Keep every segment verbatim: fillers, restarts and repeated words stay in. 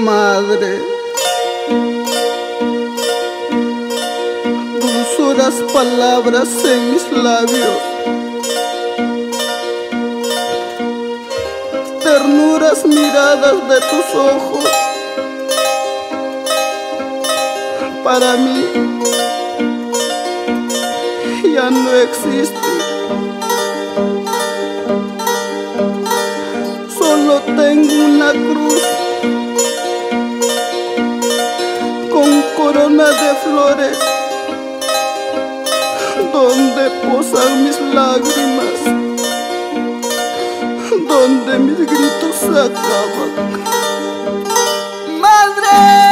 Madre, dulzuras palabras en mis labios, ternuras miradas de tus ojos, para mí ya no existe. Solo tengo una cruz con corona de flores, donde posan mis lágrimas, donde mis gritos se acaban. ¡Madre!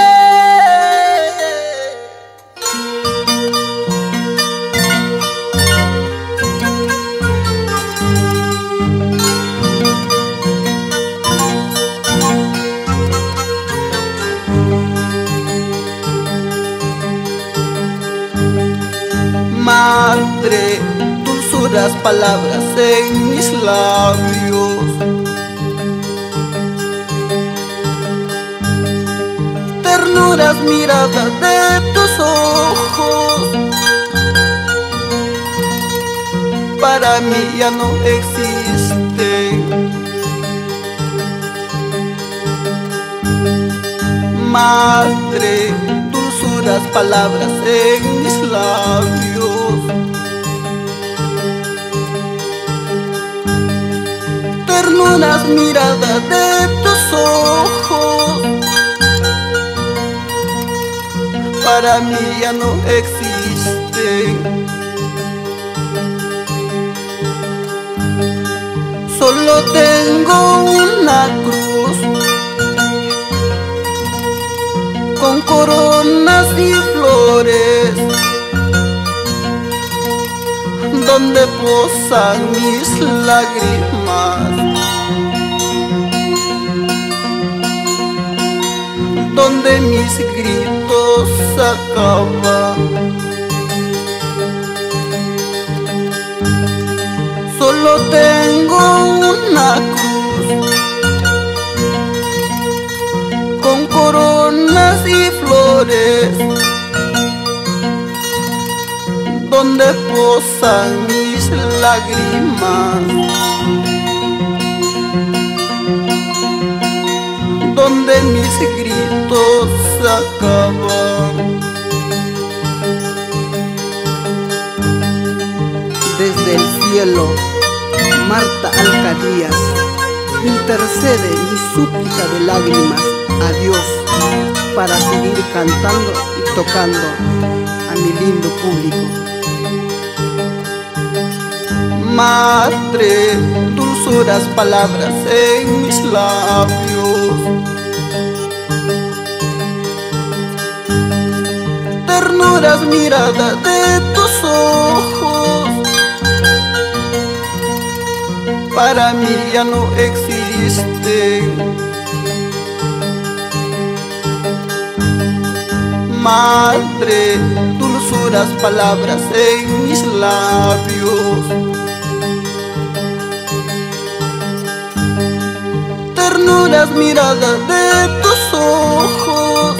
Madre, dulzuras palabras en mis labios, ternuras miradas de tus ojos, para mí ya no existen. Madre, dulzuras palabras en mis labios, ternuras miradas de tus ojos, para mí ya no existen. Solo tengo una cruz con coronas y flores, donde posan mis lágrimas, donde mis gritos se acaban. Solo tengo una cruz con coronas y flores, donde posan mis lágrimas, donde mis gritos se acaban. Desde el cielo, Marta Alcarías intercede mi súplica de lágrimas a Dios para seguir cantando y tocando a mi lindo público. Madre, dulzuras palabras en mis labios, ternuras miradas de tus ojos, para mí ya no existen. Madre, dulzuras palabras en mis labios, ternuras miradas de tus ojos,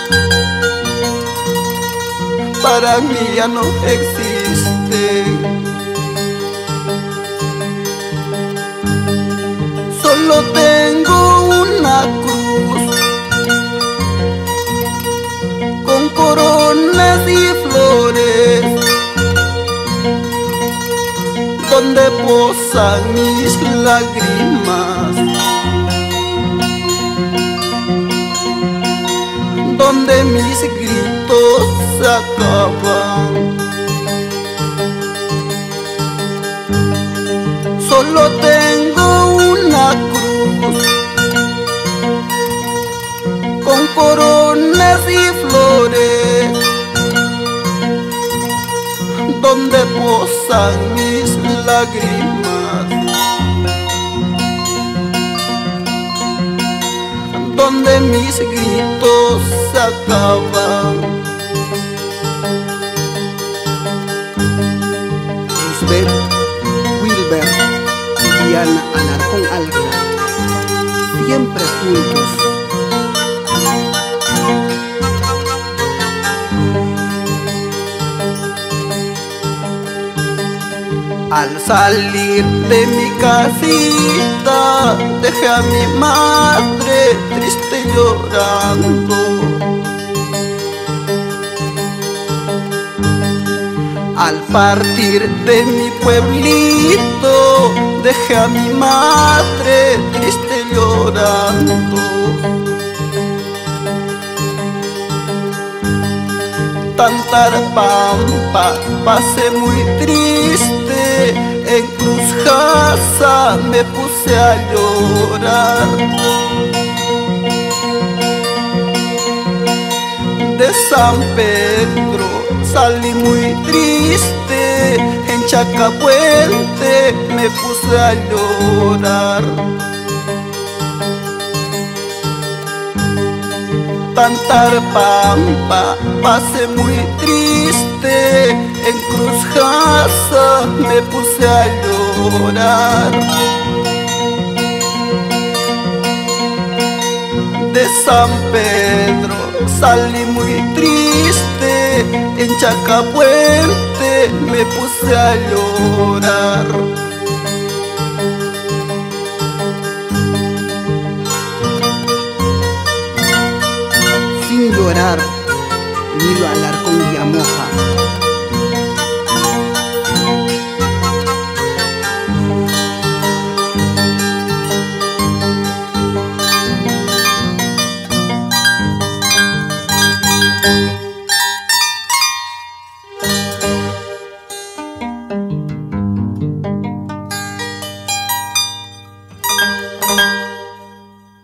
para mí ya no existen. Solo tengo una cruz con coronas y flores, donde posan mis lágrimas, donde mis gritos se acaban. Solo tengo una cruz con coronas y flores, donde posan mis lágrimas, donde mis gritos se acaban. Lisbeth, Wilber y Diana Alarcón Alca, siempre juntos, Al salir de mi casita, dejé a mi madre triste llorando. Al partir de mi pueblito, dejé a mi madre triste llorando. Tantarpampa pasé muy triste, en Cruz Jaza me puse a llorar. De San Pedro salí muy triste, en Chacapuente me puse a llorar. Tantarpampa pasé muy triste, en Cruz Jaza me puse a llorar. De San Pedro salí muy triste, en Chacapuente me puse a llorar. Sin llorar, Nilo Alarcón Yamoja. Thank you.